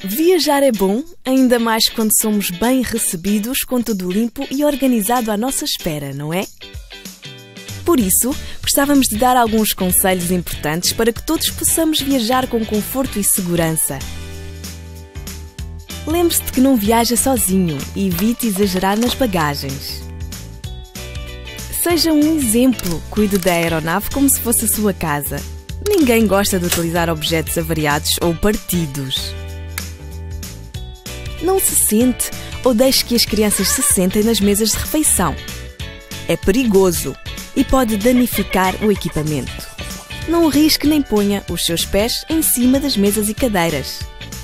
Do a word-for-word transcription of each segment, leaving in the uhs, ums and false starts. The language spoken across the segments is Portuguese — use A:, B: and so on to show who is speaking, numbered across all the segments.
A: Viajar é bom, ainda mais quando somos bem recebidos, com tudo limpo e organizado à nossa espera, não é? Por isso, gostávamos de dar alguns conselhos importantes para que todos possamos viajar com conforto e segurança. Lembre-se de que não viaja sozinho e evite exagerar nas bagagens. Seja um exemplo, cuide da aeronave como se fosse a sua casa. Ninguém gosta de utilizar objetos avariados ou partidos. Não se sente ou deixe que as crianças se sentem nas mesas de refeição. É perigoso e pode danificar o equipamento. Não risque nem ponha os seus pés em cima das mesas e cadeiras.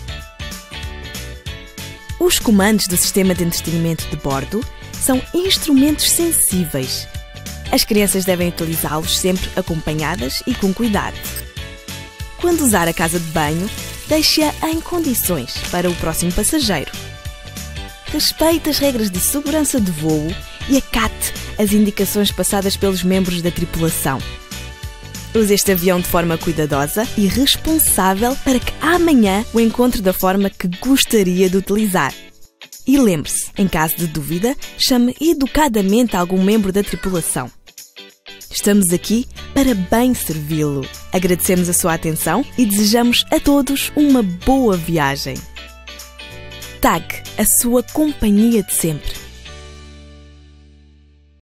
A: Os comandos do sistema de entretenimento de bordo são instrumentos sensíveis. As crianças devem utilizá-los sempre acompanhadas e com cuidado. Quando usar a casa de banho, deixe-a em condições para o próximo passageiro. Respeite as regras de segurança de voo e acate as indicações passadas pelos membros da tripulação. Use este avião de forma cuidadosa e responsável para que amanhã o encontre da forma que gostaria de utilizar. E lembre-se, em caso de dúvida, chame educadamente algum membro da tripulação. Estamos aqui para bem servi-lo. Agradecemos a sua atenção e desejamos a todos uma boa viagem. T A G, a sua companhia de sempre.